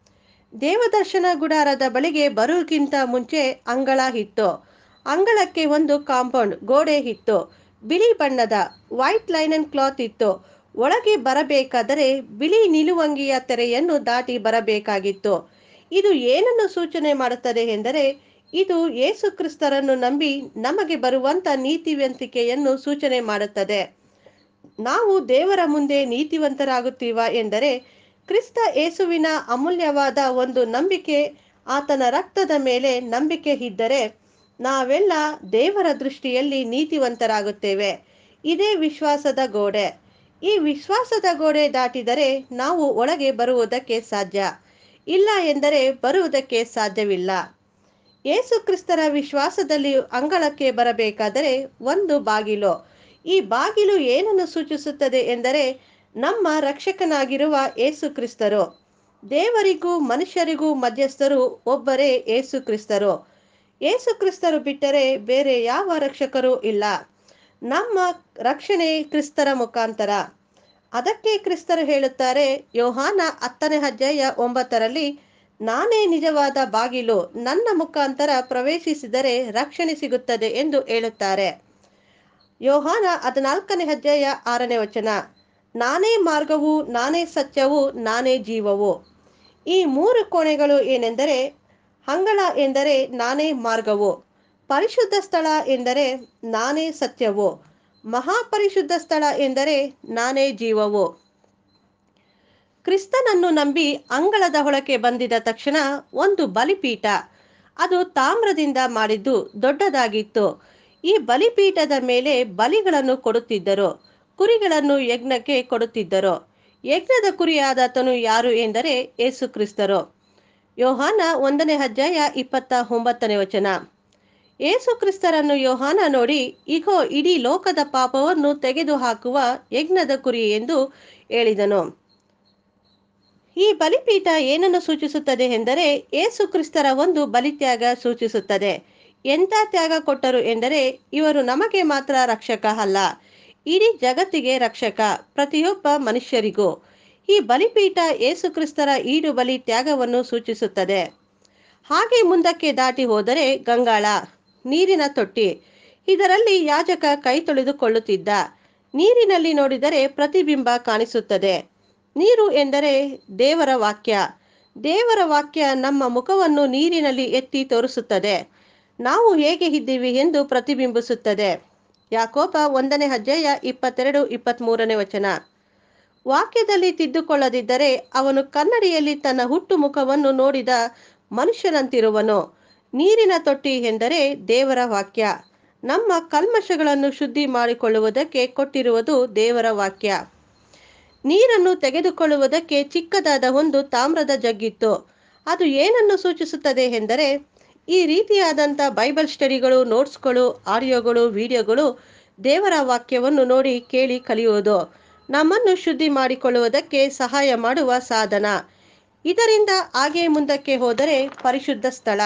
ದೇವದರ್ಶನ ಗುಡಾರದ ಬಳಿಗೆ ಬರುವುದಕ್ಕಿಂತ ಮುಂಚೆ ಅಂಗಳ ಇತ್ತು. ಅಂಗಳಕ್ಕೆ ಒಂದು ಕಾಂಪೌಂಡ್ ಗೋಡೆ ಇತ್ತು. ಬಿಳಿ ಬಣ್ಣದ ವೈಟ್ ಲೈನನ್ ಕ್ಲಾತ್ ಇತ್ತು. ಒಳಗೆ ಬರಬೇಕಾದರೆ ಬಿಳಿ ನಿಲುವಂಗಿಯ ತೆರೆಯನ್ನು ದಾಟಿ ಬರಬೇಕಾಗಿತ್ತು. ಇದು ಏನನ್ನು ಸೂಚನೆ ಮಾಡುತ್ತದೆ ಎಂದರೆ, ಇದು ಯೇಸು ಕ್ರಿಸ್ತರನ್ನು ನಂಬಿ ನಮಗೆ ಬರುವಂತ ನೀತಿವಂತಿಕೆಯನ್ನು ಸೂಚನೆ ಮಾಡುತ್ತದೆ. ನಾವು ದೇವರ ಮುಂದೆ ನೀತಿವಂತರಾಗುತ್ತೀವ ಎಂದರೆ ಕ್ರಿಸ್ತ ಯೇಸುವಿನ ಅಮೂಲ್ಯವಾದ ಒಂದು ನಂಬಿಕೆ, ಆತನ ರಕ್ತದ ಮೇಲೆ ನಂಬಿಕೆ ಇದ್ದರೆ ನಾವೆಲ್ಲ ದೇವರ ದೃಷ್ಟಿಯಲ್ಲಿ ನೀತಿವಂತರಾಗುತ್ತೇವೆ. ಇದೇ ವಿಶ್ವಾಸದ ಗೋಡೆ. ಈ ವಿಶ್ವಾಸದ ಗೋಡೆ ದಾಟಿದರೆ ನಾವು ಒಳಗೆ ಬರುವುದಕ್ಕೆ ಸಾಧ್ಯ. ಇಲ್ಲ ಎಂದರೆ ಬರುವುದಕ್ಕೆ ಸಾಧ್ಯವಿಲ್ಲ. ಯೇಸು ಕ್ರಿಸ್ತರ ವಿಶ್ವಾಸದಲ್ಲಿ ಅಂಗಳಕ್ಕೆ ಬರಬೇಕಾದರೆ ಒಂದು ಬಾಗಿಲು. ಈ ಬಾಗಿಲು ಏನನ್ನು ಸೂಚಿಸುತ್ತದೆ ಎಂದರೆ ನಮ್ಮ ರಕ್ಷಕನಾಗಿರುವ ಯೇಸು ಕ್ರಿಸ್ತರು. ದೇವರಿಗೂ ಮನುಷ್ಯರಿಗೂ ಮಧ್ಯಸ್ಥರು ಒಬ್ಬರೇ ಯೇಸು ಕ್ರಿಸ್ತರು. ಯೇಸು ಕ್ರಿಸ್ತರು ಬಿಟ್ಟರೆ ಬೇರೆ ಯಾವ ರಕ್ಷಕರೂ ಇಲ್ಲ. ನಮ್ಮ ರಕ್ಷಣೆ ಕ್ರಿಸ್ತರ ಮುಖಾಂತರ. ಅದಕ್ಕೆ ಕ್ರಿಸ್ತರು ಹೇಳುತ್ತಾರೆ, ಯೋಹಾನ ಹತ್ತನೇ ಅಧ್ಯಾಯ ಒಂಬತ್ತರಲ್ಲಿ, ನಾನೇ ನಿಜವಾದ ಬಾಗಿಲು, ನನ್ನ ಮುಖಾಂತರ ಪ್ರವೇಶಿಸಿದರೆ ರಕ್ಷಣೆ ಸಿಗುತ್ತದೆ ಎಂದು ಹೇಳುತ್ತಾರೆ. ಯೋಹಾನ ಹದಿನಾಲ್ಕನೇ ಅಧ್ಯಾಯ ಆರನೇ ವಚನ, ನಾನೇ ಮಾರ್ಗವು, ನಾನೇ ಸತ್ಯವು, ನಾನೇ ಜೀವವು. ಈ ಮೂರು ಕೋಣೆಗಳು ಏನೆಂದರೆ, ಅಂಗಳ ಎಂದರೆ ನಾನೇ ಮಾರ್ಗವು, ಪರಿಶುದ್ಧ ಸ್ಥಳ ಎಂದರೆ ನಾನೇ ಸತ್ಯವು, ಮಹಾಪರಿಶುದ್ಧ ಸ್ಥಳ ಎಂದರೆ ನಾನೇ ಜೀವವು. ಕ್ರಿಸ್ತನನ್ನು ನಂಬಿ ಅಂಗಳದ ಒಳಕ್ಕೆ ಬಂದಿದ ತಕ್ಷಣ ಒಂದು ಬಲಿಪೀಠ, ಅದು ತಾಮ್ರದಿಂದ ಮಾಡಿದ್ದು ದೊಡ್ಡದಾಗಿತ್ತು. ಈ ಬಲಿಪೀಠದ ಮೇಲೆ ಬಲಿಗಳನ್ನು ಕೊಡುತ್ತಿದ್ದರು. ಕುರಿಗಳನ್ನು ಯಜ್ಞಕ್ಕೆ ಕೊಡುತ್ತಿದ್ದರು. ಯಜ್ಞದ ಕುರಿಯಾದಾತನು ಯಾರು ಎಂದರೆ ಯೇಸು ಕ್ರಿಸ್ತರು. ಯೋಹಾನ ಒಂದನೇ ಅಧ್ಯಾಯ ಇಪ್ಪತ್ತ ಒಂಬತ್ತನೇ ವಚನ. ಯೇಸು ಕ್ರಿಸ್ತರನ್ನು ಯೋಹಾನ ನೋಡಿ, ಇಗೋ ಇಡೀ ಲೋಕದ ಪಾಪವನ್ನು ತೆಗೆದುಹಾಕುವ ಯಜ್ಞದ ಕುರಿ ಎಂದು ಹೇಳಿದನು. ಈ ಬಲಿಪೀಠ ಏನನ್ನು ಸೂಚಿಸುತ್ತದೆ ಎಂದರೆ ಯೇಸು ಕ್ರಿಸ್ತರ ಒಂದು ಬಲಿತ್ಯಾಗ ಸೂಚಿಸುತ್ತದೆ. ಎಂಥ ತ್ಯಾಗ ಕೊಟ್ಟರು ಎಂದರೆ, ಇವರು ನಮಗೆ ಮಾತ್ರ ರಕ್ಷಕ ಅಲ್ಲ, ಇಡೀ ಜಗತ್ತಿಗೆ ರಕ್ಷಕ, ಪ್ರತಿಯೊಬ್ಬ ಮನುಷ್ಯರಿಗೂ. ಈ ಬಲಿಪೀಠ ಯೇಸು ಕ್ರಿಸ್ತರ ಈಡು ಬಲಿ ತ್ಯಾಗವನ್ನು ಸೂಚಿಸುತ್ತದೆ. ಹಾಗೆ ಮುಂದಕ್ಕೆ ದಾಟಿ ಹೋದರೆ ಗಂಗಾಳ, ನೀರಿನ ತೊಟ್ಟಿ. ಇದರಲ್ಲಿ ಯಾಜಕ ಕೈ ತೊಳೆದುಕೊಳ್ಳುತ್ತಿದ್ದ. ನೀರಿನಲ್ಲಿ ನೋಡಿದರೆ ಪ್ರತಿಬಿಂಬ ಕಾಣಿಸುತ್ತದೆ. ನೀರು ಎಂದರೆ ದೇವರ ವಾಕ್ಯ. ದೇವರ ವಾಕ್ಯ ನಮ್ಮ ಮುಖವನ್ನು ನೀರಿನಲ್ಲಿ ಎತ್ತಿ ತೋರಿಸುತ್ತದೆ. ನಾವು ಹೇಗೆ ಇದ್ದೀವಿ ಎಂದು ಪ್ರತಿಬಿಂಬಿಸುತ್ತದೆ. ಯಾಕೋಬ ಒಂದನೇ ಅಧ್ಯಾಯ ಇಪ್ಪತ್ತೆರಡು ಇಪ್ಪತ್ತ್ಮೂರನೇ ವಚನ. ವಾಕ್ಯದಲ್ಲಿ ತಿದ್ದುಕೊಳ್ಳದಿದ್ದರೆ ಅವನು ಕನ್ನಡಿಯಲ್ಲಿ ತನ್ನ ಹುಟ್ಟು ಮುಖವನ್ನು ನೋಡಿದ ಮನುಷ್ಯನಂತಿರುವನು. ನೀರಿನ ತೊಟ್ಟಿ ಎಂದರೆ ದೇವರ ವಾಕ್ಯ. ನಮ್ಮ ಕಲ್ಮಶಗಳನ್ನು ಶುದ್ಧಿ ಮಾಡಿಕೊಳ್ಳುವುದಕ್ಕೆ ಕೊಟ್ಟಿರುವುದು ದೇವರ ವಾಕ್ಯ. ನೀರನ್ನು ತೆಗೆದುಕೊಳ್ಳುವುದಕ್ಕೆ ಚಿಕ್ಕದಾದ ಒಂದು ತಾಮ್ರದ ಜಗ್ಗಿತ್ತು. ಅದು ಏನನ್ನು ಸೂಚಿಸುತ್ತದೆ ಎಂದರೆ, ಈ ರೀತಿಯಾದಂಥ ಬೈಬಲ್ ಸ್ಟಡಿಗಳು, ನೋಟ್ಸ್ಗಳು, ಆಡಿಯೋಗಳು, ವಿಡಿಯೋಗಳು ದೇವರ ವಾಕ್ಯವನ್ನು ನೋಡಿ ಕೇಳಿ ಕಲಿಯುವುದು ನಮ್ಮನ್ನು ಶುದ್ಧಿ ಮಾಡಿಕೊಳ್ಳುವುದಕ್ಕೆ ಸಹಾಯ ಮಾಡುವ ಸಾಧನ. ಇದರಿಂದ ಹಾಗೆ ಮುಂದಕ್ಕೆ ಹೋದರೆ ಪರಿಶುದ್ಧ ಸ್ಥಳ.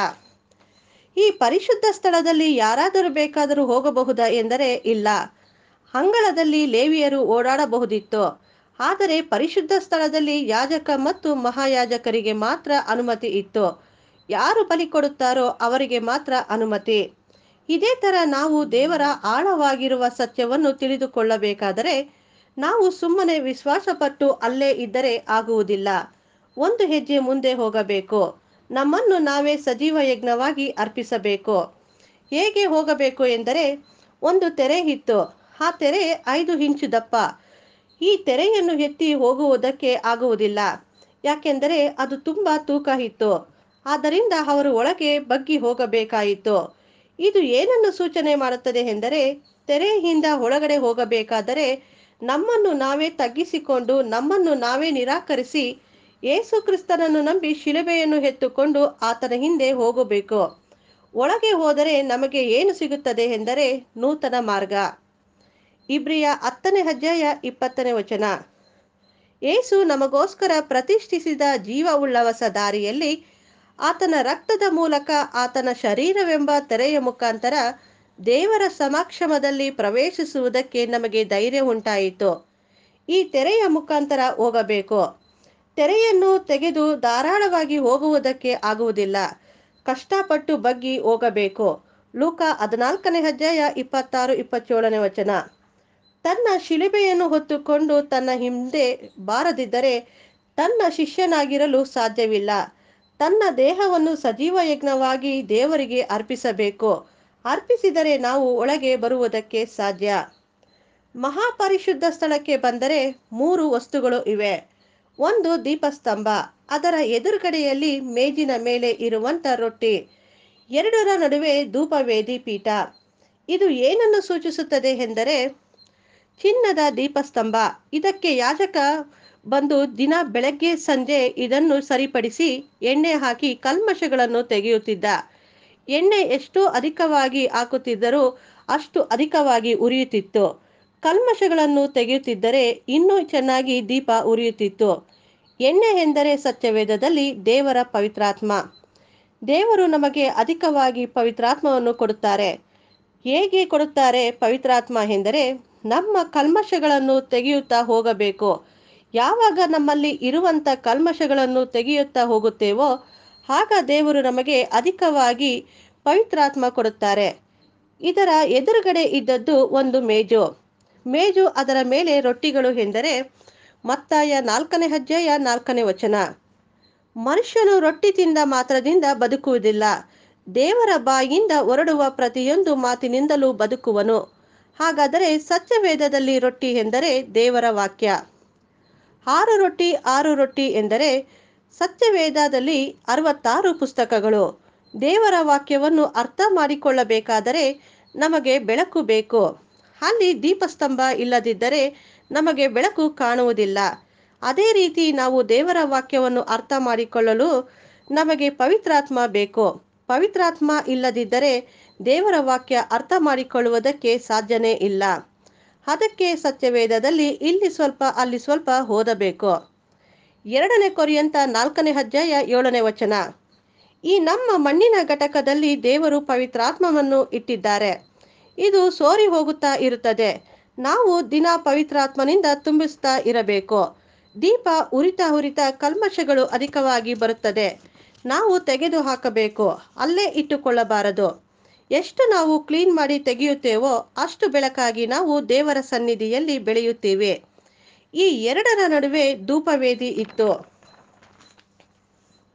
ಈ ಪರಿಶುದ್ಧ ಸ್ಥಳದಲ್ಲಿ ಯಾರಾದರೂ ಬೇಕಾದರೂ ಹೋಗಬಹುದಾ ಎಂದರೆ ಇಲ್ಲ. ಅಂಗಳದಲ್ಲಿ ಲೇವಿಯರು ಓಡಾಡಬಹುದಿತ್ತು. ಆದರೆ ಪರಿಶುದ್ಧ ಸ್ಥಳದಲ್ಲಿ ಯಾಜಕ ಮತ್ತು ಮಹಾಯಾಜಕರಿಗೆ ಮಾತ್ರ ಅನುಮತಿ ಇತ್ತು. ಯಾರು ಬಲಿ ಕೊಡುತ್ತಾರೋ ಅವರಿಗೆ ಮಾತ್ರ ಅನುಮತಿ. ಇದೇ ಥರ ನಾವು ದೇವರ ಆಳವಾಗಿರುವ ಸತ್ಯವನ್ನು ತಿಳಿದುಕೊಳ್ಳಬೇಕಾದರೆ ನಾವು ಸುಮ್ಮನೆ ವಿಶ್ವಾಸಪಟ್ಟು ಅಲ್ಲೇ ಇದ್ದರೆ ಆಗುವುದಿಲ್ಲ. ಒಂದು ಹೆಜ್ಜೆ ಮುಂದೆ ಹೋಗಬೇಕು. ನಮ್ಮನ್ನು ನಾವೇ ಸಜೀವ ಯಜ್ಞವಾಗಿ ಅರ್ಪಿಸಬೇಕು. ಹೇಗೆ ಹೋಗಬೇಕು ಎಂದರೆ, ಒಂದು ತೆರೆ ಇತ್ತು. ಆ ತೆರೆ ಐದು ಇಂಚು ದಪ್ಪ. ಈ ತೆರೆಯನ್ನು ಎತ್ತಿ ಹೋಗುವುದಕ್ಕೆ ಆಗುವುದಿಲ್ಲ, ಯಾಕೆಂದರೆ ಅದು ತುಂಬ ತೂಕ ಇತ್ತು. ಆದ್ದರಿಂದ ಅವರು ಒಳಗೆ ಬಗ್ಗಿ ಹೋಗಬೇಕಾಯಿತು. ಇದು ಏನನ್ನು ಸೂಚನೆ ಮಾಡುತ್ತದೆ ಎಂದರೆ, ತೆರೆಯಿಂದ ಒಳಗಡೆ ಹೋಗಬೇಕಾದರೆ ನಮ್ಮನ್ನು ನಾವೇ ತಗ್ಗಿಸಿಕೊಂಡು ನಮ್ಮನ್ನು ನಾವೇ ನಿರಾಕರಿಸಿ ಯೇಸು ಕ್ರಿಸ್ತನನ್ನು ನಂಬಿ ಶಿಲುಬೆಯನ್ನು ಎತ್ತುಕೊಂಡು ಆತನ ಹಿಂದೆ ಹೋಗಬೇಕು. ಒಳಗೆ ಹೋದರೆ ನಮಗೆ ಏನು ಸಿಗುತ್ತದೆ ಎಂದರೆ ನೂತನ ಮಾರ್ಗ. ಇಬ್ರಿಯ ಹತ್ತನೇ ಅಧ್ಯಾಯ ಇಪ್ಪತ್ತನೇ ವಚನ. ಯೇಸು ನಮಗೋಸ್ಕರ ಪ್ರತಿಷ್ಠಿಸಿದ ಜೀವವುಳ್ಳ ಹೊಸ ದಾರಿಯಲ್ಲಿ ಆತನ ರಕ್ತದ ಮೂಲಕ ಆತನ ಶರೀರವೆಂಬ ತೆರೆಯ ಮುಖಾಂತರ ದೇವರ ಸಮಕ್ಷಮದಲ್ಲಿ ಪ್ರವೇಶಿಸುವುದಕ್ಕೆ ನಮಗೆ ಧೈರ್ಯ ಉಂಟಾಯಿತು. ಈ ತೆರೆಯ ಮುಖಾಂತರ ಹೋಗಬೇಕು. ತೆರೆಯನ್ನು ತೆಗೆದು ಧಾರಾಳವಾಗಿ ಹೋಗುವುದಕ್ಕೆ ಆಗುವುದಿಲ್ಲ. ಕಷ್ಟಪಟ್ಟು ಬಗ್ಗಿ ಹೋಗಬೇಕು. ಲೂಕ ಹದಿನಾಲ್ಕನೇ ಅಧ್ಯಾಯ ಇಪ್ಪತ್ತಾರು ಇಪ್ಪತ್ತೇಳನೇ ವಚನ. ತನ್ನ ಶಿಲುಬೆಯನ್ನು ಹೊತ್ತುಕೊಂಡು ತನ್ನ ಹಿಂದೆ ಬಾರದಿದ್ದರೆ ತನ್ನ ಶಿಷ್ಯನಾಗಿರಲು ಸಾಧ್ಯವಿಲ್ಲ. ತನ್ನ ದೇಹವನ್ನು ಸಜೀವ ಯಜ್ಞವಾಗಿ ದೇವರಿಗೆ ಅರ್ಪಿಸಬೇಕು. ಅರ್ಪಿಸಿದರೆ ನಾವು ಒಳಗೆ ಬರುವುದಕ್ಕೆ ಸಾಧ್ಯ. ಮಹಾಪರಿಶುದ್ಧ ಸ್ಥಳಕ್ಕೆ ಬಂದರೆ ಮೂರು ವಸ್ತುಗಳು ಇವೆ. ಒಂದು ದೀಪಸ್ತಂಭ, ಅದರ ಎದುರುಗಡೆಯಲ್ಲಿ ಮೇಜಿನ ಮೇಲೆ ಇರುವಂಥ ರೊಟ್ಟಿ. ಎರಡರ ನಡುವೆ ಧೂಪವೇದಿ ಪೀಠ. ಇದು ಏನನ್ನು ಸೂಚಿಸುತ್ತದೆ ಎಂದರೆ, ಚಿನ್ನದ ದೀಪಸ್ತಂಭ. ಇದಕ್ಕೆ ಯಾಜಕ ಬಂದು ದಿನ ಬೆಳಗ್ಗೆ ಸಂಜೆ ಇದನ್ನು ಸರಿಪಡಿಸಿ ಎಣ್ಣೆ ಹಾಕಿ ಕಲ್ಮಶಗಳನ್ನು ತೆಗೆಯುತ್ತಿದ್ದ. ಎಣ್ಣೆ ಎಷ್ಟು ಅಧಿಕವಾಗಿ ಹಾಕುತ್ತಿದ್ದರೂ ಅಷ್ಟು ಅಧಿಕವಾಗಿ ಉರಿಯುತ್ತಿತ್ತು. ಕಲ್ಮಶಗಳನ್ನು ತೆಗೆಯುತ್ತಿದ್ದರೆ ಇನ್ನೂ ಚೆನ್ನಾಗಿ ದೀಪ ಉರಿಯುತ್ತಿತ್ತು. ಎಣ್ಣೆ ಎಂದರೆ ಸತ್ಯವೇದದಲ್ಲಿ ದೇವರ ಪವಿತ್ರಾತ್ಮ. ದೇವರು ನಮಗೆ ಅಧಿಕವಾಗಿ ಪವಿತ್ರಾತ್ಮವನ್ನು ಕೊಡುತ್ತಾರೆ. ಹೇಗೆ ಕೊಡುತ್ತಾರೆ ಪವಿತ್ರಾತ್ಮ ಎಂದರೆ, ನಮ್ಮ ಕಲ್ಮಶಗಳನ್ನು ತೆಗೆಯುತ್ತಾ ಹೋಗಬೇಕು. ಯಾವಾಗ ನಮ್ಮಲ್ಲಿ ಇರುವಂಥ ಕಲ್ಮಶಗಳನ್ನು ತೆಗೆಯುತ್ತಾ ಹೋಗುತ್ತೇವೋ ಆಗ ದೇವರು ನಮಗೆ ಅಧಿಕವಾಗಿ ಪವಿತ್ರಾತ್ಮ ಕೊಡುತ್ತಾರೆ. ಇದರ ಎದುರುಗಡೆ ಇದ್ದದ್ದು ಒಂದು ಮೇಜು. ಮೇಜು ಅದರ ಮೇಲೆ ರೊಟ್ಟಿಗಳು ಎಂದರೆ ಮತ್ತಾಯ ನಾಲ್ಕನೇ ಅಧ್ಯಾಯ ನಾಲ್ಕನೇ ವಚನ. ಮನುಷ್ಯನು ರೊಟ್ಟಿ ತಿಂದ ಮಾತ್ರದಿಂದ ಬದುಕುವುದಿಲ್ಲ, ದೇವರ ಬಾಯಿಂದ ಹೊರಡುವ ಪ್ರತಿಯೊಂದು ಮಾತಿನಿಂದಲೂ ಬದುಕುವನು. ಹಾಗಾದರೆ ಸತ್ಯವೇದದಲ್ಲಿ ರೊಟ್ಟಿ ಎಂದರೆ ದೇವರ ವಾಕ್ಯ. ಆರು ರೊಟ್ಟಿ ಆರು ರೊಟ್ಟಿ ಎಂದರೆ ಸತ್ಯವೇದದಲ್ಲಿ ಅರವತ್ತಾರು ಪುಸ್ತಕಗಳು. ದೇವರ ವಾಕ್ಯವನ್ನು ಅರ್ಥ ಮಾಡಿಕೊಳ್ಳಬೇಕಾದರೆ ನಮಗೆ ಬೆಳಕು ಬೇಕು. ಅಲ್ಲಿ ದೀಪಸ್ತಂಭ ಇಲ್ಲದಿದ್ದರೆ ನಮಗೆ ಬೆಳಕು ಕಾಣುವುದಿಲ್ಲ. ಅದೇ ರೀತಿ ನಾವು ದೇವರ ವಾಕ್ಯವನ್ನು ಅರ್ಥ ಮಾಡಿಕೊಳ್ಳಲು ನಮಗೆ ಪವಿತ್ರಾತ್ಮ ಬೇಕು. ಪವಿತ್ರಾತ್ಮ ಇಲ್ಲದಿದ್ದರೆ ದೇವರ ವಾಕ್ಯ ಅರ್ಥ ಮಾಡಿಕೊಳ್ಳುವುದಕ್ಕೆ ಸಾಧ್ಯನೇ ಇಲ್ಲ. ಅದಕ್ಕೆ ಸತ್ಯವೇದದಲ್ಲಿ ಇಲ್ಲಿ ಸ್ವಲ್ಪ ಅಲ್ಲಿ ಸ್ವಲ್ಪ ಓದಬೇಕು. ಎರಡನೇ ಕೊರಿಂಥ ನಾಲ್ಕನೇ ಅಧ್ಯಾಯ ಏಳನೇ ವಚನ. ಈ ನಮ್ಮ ಮಣ್ಣಿನ ಘಟಕದಲ್ಲಿ ದೇವರು ಪವಿತ್ರಾತ್ಮವನ್ನು ಇಟ್ಟಿದ್ದಾರೆ. ಇದು ಸೋರಿ ಹೋಗುತ್ತಾ ಇರುತ್ತದೆ. ನಾವು ದಿನ ಪವಿತ್ರಾತ್ಮನಿಂದ ತುಂಬಿಸ್ತಾ ಇರಬೇಕು. ದೀಪ ಉರಿತಾ ಉರಿತಾ ಕಲ್ಮಶಗಳು ಅಧಿಕವಾಗಿ ಬರುತ್ತದೆ. ನಾವು ತೆಗೆದು ಹಾಕಬೇಕು, ಅಲ್ಲೇ ಇಟ್ಟುಕೊಳ್ಳಬಾರದು. ಎಷ್ಟು ನಾವು ಕ್ಲೀನ್ ಮಾಡಿ ತೆಗೆಯುತ್ತೇವೋ ಅಷ್ಟು ಬೆಳಕಾಗಿ ನಾವು ದೇವರ ಸನ್ನಿಧಿಯಲ್ಲಿ ಬೆಳೆಯುತ್ತೇವೆ. ಈ ಎರಡರ ನಡುವೆ ಧೂಪವೇದಿ ಇತ್ತು.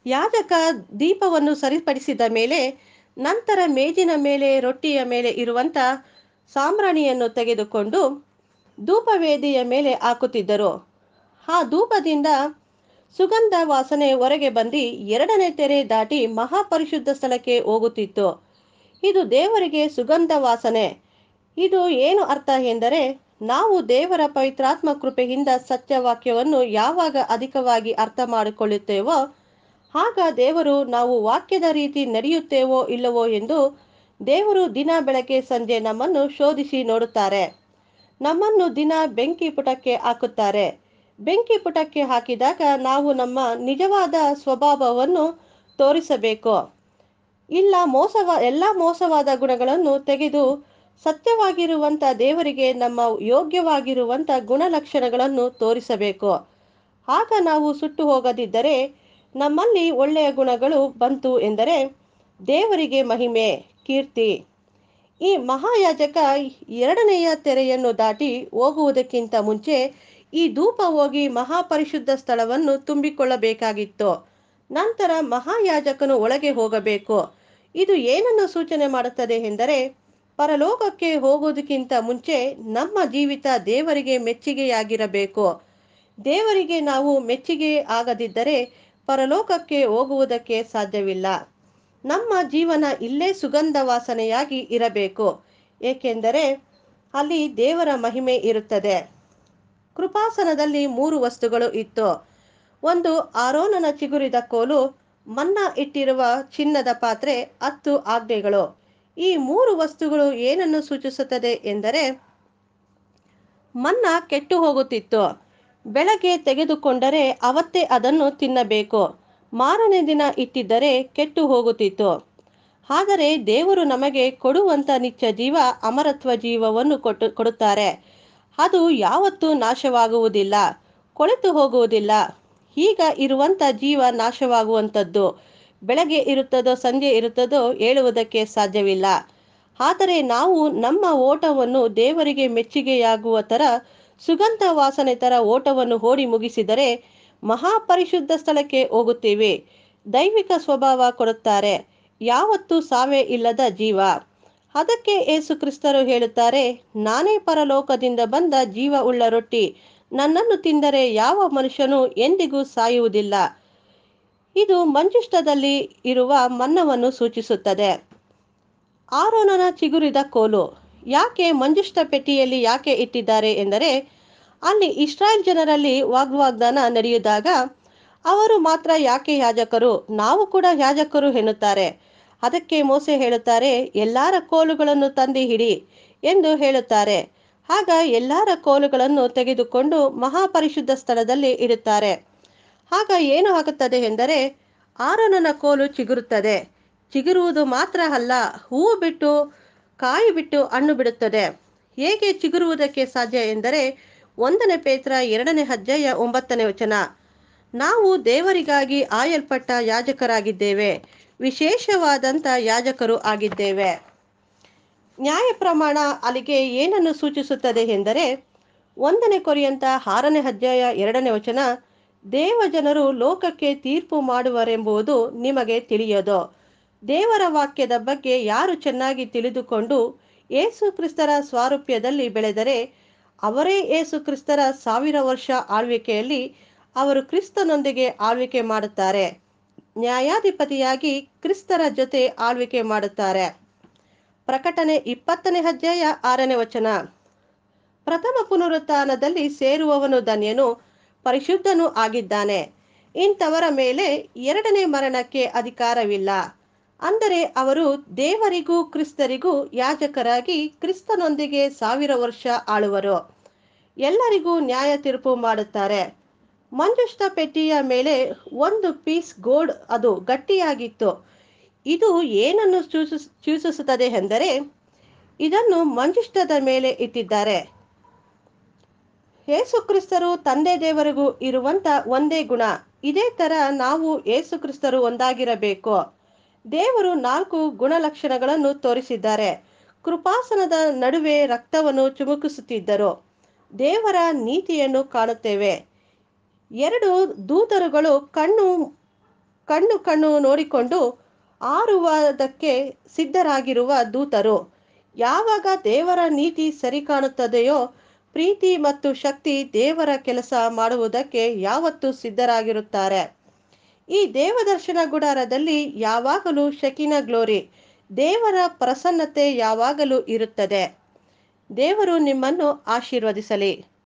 ಯಾಜಕ ದೀಪವನ್ನು ಸರಿಪಡಿಸಿದ ಮೇಲೆ ನಂತರ ಮೇಜಿನ ಮೇಲೆ ರೊಟ್ಟಿಯ ಮೇಲೆ ಇರುವಂತ ಸಾಂಬ್ರಾಣಿಯನ್ನು ತೆಗೆದುಕೊಂಡು ಧೂಪವೇದಿಯ ಮೇಲೆ ಹಾಕುತ್ತಿದ್ದರು. ಆ ಧೂಪದಿಂದ ಸುಗಂಧ ವಾಸನೆ ಹೊರಗೆ ಬಂದು ಎರಡನೇ ತೆರೆ ದಾಟಿ ಮಹಾಪರಿಶುದ್ಧ ಸ್ಥಳಕ್ಕೆ ಹೋಗುತ್ತಿತ್ತು. ಇದು ದೇವರಿಗೆ ಸುಗಂಧ ವಾಸನೆ. ಇದು ಏನು ಅರ್ಥ ಎಂದರೆ, ನಾವು ದೇವರ ಪವಿತ್ರಾತ್ಮ ಕೃಪೆಯಿಂದ ಸತ್ಯವಾಕ್ಯವನ್ನು ಯಾವಾಗ ಅಧಿಕವಾಗಿ ಅರ್ಥ ಮಾಡಿಕೊಳ್ಳುತ್ತೇವೋ ಆಗ ದೇವರು ನಾವು ವಾಕ್ಯದ ರೀತಿ ನಡೆಯುತ್ತೇವೋ ಇಲ್ಲವೋ ಎಂದು ದೇವರು ದಿನ ಬೆಳಗ್ಗೆ ಸಂಜೆ ನಮ್ಮನ್ನು ಶೋಧಿಸಿ ನೋಡುತ್ತಾರೆ. ನಮ್ಮನ್ನು ದಿನ ಬೆಂಕಿ ಪುಟಕ್ಕೆ ಹಾಕುತ್ತಾರೆ. ಬೆಂಕಿ ಪುಟಕ್ಕೆ ಹಾಕಿದಾಗ ನಾವು ನಮ್ಮ ನಿಜವಾದ ಸ್ವಭಾವವನ್ನು ತೋರಿಸಬೇಕು. ಇಲ್ಲ ಮೋಸವ ಎಲ್ಲ ಮೋಸವಾದ ಗುಣಗಳನ್ನು ತೆಗೆದು ಸತ್ಯವಾಗಿರುವಂಥ ದೇವರಿಗೆ ನಮ್ಮ ಯೋಗ್ಯವಾಗಿರುವಂಥ ಗುಣಲಕ್ಷಣಗಳನ್ನು ತೋರಿಸಬೇಕು. ಆಗ ನಾವು ಸುಟ್ಟು ಹೋಗದಿದ್ದರೆ ನಮ್ಮಲ್ಲಿ ಒಳ್ಳೆಯ ಗುಣಗಳು ಬಂತು ಎಂದರೆ ದೇವರಿಗೆ ಮಹಿಮೆ, ಕೀರ್ತಿ. ಈ ಮಹಾಯಾಜಕ ಎರಡನೆಯ ತೆರೆಯನ್ನು ದಾಟಿ ಹೋಗುವುದಕ್ಕಿಂತ ಮುಂಚೆ ಈ ಧೂಪ ಹೋಗಿ ಮಹಾಪರಿಶುದ್ಧ ಸ್ಥಳವನ್ನು ತುಂಬಿಕೊಳ್ಳಬೇಕಾಗಿತ್ತು. ನಂತರ ಮಹಾಯಾಜಕನು ಒಳಗೆ ಹೋಗಬೇಕು. ಇದು ಏನನ್ನು ಸೂಚನೆ ಮಾಡುತ್ತದೆ ಎಂದರೆ, ಪರಲೋಕಕ್ಕೆ ಹೋಗುವುದಕ್ಕಿಂತ ಮುಂಚೆ ನಮ್ಮ ಜೀವಿತ ದೇವರಿಗೆ ಮೆಚ್ಚುಗೆಯಾಗಿರಬೇಕು. ದೇವರಿಗೆ ನಾವು ಮೆಚ್ಚುಗೆ ಆಗದಿದ್ದರೆ ಪರಲೋಕಕ್ಕೆ ಹೋಗುವುದಕ್ಕೆ ಸಾಧ್ಯವಿಲ್ಲ. ನಮ್ಮ ಜೀವನ ಇಲ್ಲೇ ಸುಗಂಧ ವಾಸನೆಯಾಗಿ ಇರಬೇಕು, ಏಕೆಂದರೆ ಅಲ್ಲಿ ದೇವರ ಮಹಿಮೆ ಇರುತ್ತದೆ. ಕೃಪಾಸನದಲ್ಲಿ ಮೂರು ವಸ್ತುಗಳು ಇತ್ತು. ಒಂದು ಆರೋನನ ಚಿಗುರಿದ ಕೋಲು, ಮನ್ನಾ ಇಟ್ಟಿರುವ ಚಿನ್ನದ ಪಾತ್ರೆ, ಹತ್ತು ಆಜ್ಞೆಗಳು. ಈ ಮೂರು ವಸ್ತುಗಳು ಏನನ್ನು ಸೂಚಿಸುತ್ತದೆ ಎಂದರೆ, ಮನ್ನಾ ಕೆಟ್ಟು ಹೋಗುತ್ತಿತ್ತು. ಬೆಳಗ್ಗೆ ತೆಗೆದುಕೊಂಡರೆ ಅವತ್ತೇ ಅದನ್ನು ತಿನ್ನಬೇಕು. ಮಾರನೇ ದಿನ ಇಟ್ಟಿದ್ದರೆ ಕೆಟ್ಟು ಹೋಗುತ್ತಿತ್ತು. ಆದರೆ ದೇವರು ನಮಗೆ ಕೊಡುವಂಥ ನಿತ್ಯ ಜೀವ, ಅಮರತ್ವ ಜೀವವನ್ನು ಕೊಟ್ಟು ಕೊಡುತ್ತಾರೆ. ಅದು ಯಾವತ್ತೂ ನಾಶವಾಗುವುದಿಲ್ಲ, ಕೊಳೆತು ಹೋಗುವುದಿಲ್ಲ. ಈಗ ಇರುವಂಥ ಜೀವ ನಾಶವಾಗುವಂಥದ್ದು. ಬೆಳಗ್ಗೆ ಇರುತ್ತದೋ ಸಂಜೆ ಇರುತ್ತದೋ ಹೇಳುವುದಕ್ಕೆ ಸಾಧ್ಯವಿಲ್ಲ. ಆದರೆ ನಾವು ನಮ್ಮ ಓಟವನ್ನು ದೇವರಿಗೆ ಮೆಚ್ಚುಗೆಯಾಗುವ ಥರ ಸುಗಂಧ ವಾಸನೆ ಥರ ಓಟವನ್ನು ಓಡಿ ಮುಗಿಸಿದರೆ ಮಹಾಪರಿಶುದ್ಧ ಸ್ಥಳಕ್ಕೆ ಹೋಗುತ್ತೀವಿ. ದೈವಿಕ ಸ್ವಭಾವ ಕೊಡುತ್ತಾರೆ, ಯಾವತ್ತೂ ಸಾವೇ ಇಲ್ಲದ ಜೀವ. ಅದಕ್ಕೆ ಯೇಸು ಕ್ರಿಸ್ತರು ಹೇಳುತ್ತಾರೆ, ನಾನೇ ಪರಲೋಕದಿಂದ ಬಂದ ಜೀವ ಉಳ್ಳ ರೊಟ್ಟಿ. ನನ್ನನ್ನು ತಿಂದರೆ ಯಾವ ಮನುಷ್ಯನೂ ಎಂದಿಗೂ ಸಾಯುವುದಿಲ್ಲ. ಇದು ಮಂಜುಷ್ಟದಲ್ಲಿ ಇರುವ ಮನ್ನವನ್ನು ಸೂಚಿಸುತ್ತದೆ. ಆರೋನನ ಚಿಗುರಿದ ಕೋಲು ಯಾಕೆ ಮಂಜುಷ್ಟ ಪೆಟ್ಟಿಯಲ್ಲಿ ಯಾಕೆ ಇಟ್ಟಿದ್ದಾರೆ ಎಂದರೆ, ಅಲ್ಲಿ ಇಸ್ರಾಯೇಲ್ ಜನರಲ್ಲಿ ವಾಗ್ವಾಗ್ದಾನ ನಡೆಯುವಾಗ ಅವರು ಮಾತ್ರ ಯಾಕೆ ಯಾಜಕರು, ನಾವು ಕೂಡ ಯಾಜಕರು ಎನ್ನುತ್ತಾರೆ. ಅದಕ್ಕೆ ಮೋಸೆ ಹೇಳುತ್ತಾರೆ, ಎಲ್ಲರ ಕೋಲುಗಳನ್ನು ತಂದು ಹಿಡಿ ಎಂದು ಹೇಳುತ್ತಾರೆ. ಆಗ ಎಲ್ಲರ ಕೋಲುಗಳನ್ನು ತೆಗೆದುಕೊಂಡು ಮಹಾಪರಿಶುದ್ಧ ಸ್ಥಳದಲ್ಲಿ ಇಡುತ್ತಾರೆ. ಆಗ ಏನು ಆಗುತ್ತದೆ ಎಂದರೆ, ಆರೋನನ ಕೋಲು ಚಿಗುರುತ್ತದೆ. ಚಿಗುರುವುದು ಮಾತ್ರ ಅಲ್ಲ, ಹೂವು ಬಿಟ್ಟು ಕಾಯಿ ಬಿಟ್ಟು ಹಣ್ಣು ಬಿಡುತ್ತದೆ. ಹೇಗೆ ಚಿಗುರುವುದಕ್ಕೆ ಸಾಧ್ಯ ಎಂದರೆ, ಒಂದನೇ ಪೇತ್ರ ಎರಡನೇ ಅಧ್ಯಾಯ ಒಂಬತ್ತನೇ ವಚನ. ನಾವು ದೇವರಿಗಾಗಿ ಆಯಲ್ಪಟ್ಟ ಯಾಜಕರಾಗಿದ್ದೇವೆ, ವಿಶೇಷವಾದಂಥ ಯಾಜಕರು ಆಗಿದ್ದೇವೆ. ನ್ಯಾಯ ಪ್ರಮಾಣ ಅಲ್ಲಿಗೆ ಏನನ್ನು ಸೂಚಿಸುತ್ತದೆ ಎಂದರೆ, ಒಂದನೇ ಕೊರಿಂಥ ಆರನೇ ಅಧ್ಯಾಯ ಎರಡನೇ ವಚನ, ದೇವ ಜನರು ಲೋಕಕ್ಕೆ ತೀರ್ಪು ಮಾಡುವರೆಂಬುದು ನಿಮಗೆ ತಿಳಿಯದೋ. ದೇವರ ವಾಕ್ಯದ ಬಗ್ಗೆ ಯಾರು ಚೆನ್ನಾಗಿ ತಿಳಿದುಕೊಂಡು ಯೇಸು ಕ್ರಿಸ್ತರ ಸ್ವಾರೂಪ್ಯದಲ್ಲಿ ಬೆಳೆದರೆ ಅವರೇ ಯೇಸು ಕ್ರಿಸ್ತರ ಸಾವಿರ ವರ್ಷ ಆಳ್ವಿಕೆಯಲ್ಲಿ ಅವರು ಕ್ರಿಸ್ತನೊಂದಿಗೆ ಆಳ್ವಿಕೆ ಮಾಡುತ್ತಾರೆ. ನ್ಯಾಯಾಧಿಪತಿಯಾಗಿ ಕ್ರಿಸ್ತರ ಜೊತೆ ಆಳ್ವಿಕೆ ಮಾಡುತ್ತಾರೆ. ಪ್ರಕಟಣೆ ಇಪ್ಪತ್ತನೇ ಅಧ್ಯಾಯ ಆರನೇ ವಚನ. ಪ್ರಥಮ ಪುನರುತ್ಥಾನದಲ್ಲಿ ಸೇರುವವನು ಧನ್ಯನು, ಪರಿಶುದ್ಧನೂ ಆಗಿದ್ದಾನೆ. ಇಂಥವರ ಮೇಲೆ ಎರಡನೇ ಮರಣಕ್ಕೆ ಅಧಿಕಾರವಿಲ್ಲ. ಅಂದರೆ ಅವರು ದೇವರಿಗೂ ಕ್ರಿಸ್ತರಿಗೂ ಯಾಜಕರಾಗಿ ಕ್ರಿಸ್ತನೊಂದಿಗೆ ಸಾವಿರ ವರ್ಷ ಆಳುವರು. ಎಲ್ಲರಿಗೂ ನ್ಯಾಯ ತೀರ್ಪು ಮಾಡುತ್ತಾರೆ. ಮಂಜುಷ್ಟ ಪೆಟ್ಟಿಯ ಮೇಲೆ ಒಂದು ಪೀಸ್ ಗೋಲ್ಡ್, ಅದು ಗಟ್ಟಿಯಾಗಿತ್ತು. ಇದು ಏನನ್ನು ಸೂಚಿಸ ಸೂಚಿಸುತ್ತದೆ ಎಂದರೆ, ಇದನ್ನು ಮಂಜುಷ್ಟದ ಮೇಲೆ ಇಟ್ಟಿದ್ದಾರೆ. ಯೇಸು ಕ್ರಿಸ್ತರು ತಂದೆ ದೇವರಿಗೂ ಇರುವಂತ ಒಂದೇ ಗುಣ. ಇದೇ ತರ ನಾವು ಯೇಸು ಕ್ರಿಸ್ತರು ಒಂದಾಗಿರಬೇಕು. ದೇವರು ನಾಲ್ಕು ಗುಣಲಕ್ಷಣಗಳನ್ನು ತೋರಿಸಿದ್ದಾರೆ. ಕೃಪಾಸನದ ನಡುವೆ ರಕ್ತವನ್ನು ಚಿಮುಕಿಸುತ್ತಿದ್ದರು. ದೇವರ ನೀತಿಯನ್ನು ಕಾಣುತ್ತೇವೆ. ಎರಡು ದೂತರುಗಳು ಕಣ್ಣು ಕಣ್ಣು ಕಣ್ಣು ನೋಡಿಕೊಂಡು ಆರುವುದಕ್ಕೆ ಸಿದ್ಧರಾಗಿರುವ ದೂತರು. ಯಾವಾಗ ದೇವರ ನೀತಿ ಸರಿ ಕಾಣುತ್ತದೆಯೋ, ಪ್ರೀತಿ ಮತ್ತು ಶಕ್ತಿ ದೇವರ ಕೆಲಸ ಮಾಡುವುದಕ್ಕೆ ಯಾವತ್ತೂ ಸಿದ್ಧರಾಗಿರುತ್ತಾರೆ. ಈ ದೇವದರ್ಶನ ಗುಡಾರದಲ್ಲಿ ಯಾವಾಗಲೂ ಶಕಿನ ಗ್ಲೋರಿ, ದೇವರ ಪ್ರಸನ್ನತೆ ಯಾವಾಗಲೂ ಇರುತ್ತದೆ. ದೇವರು ನಿಮ್ಮನ್ನು ಆಶೀರ್ವದಿಸಲಿ.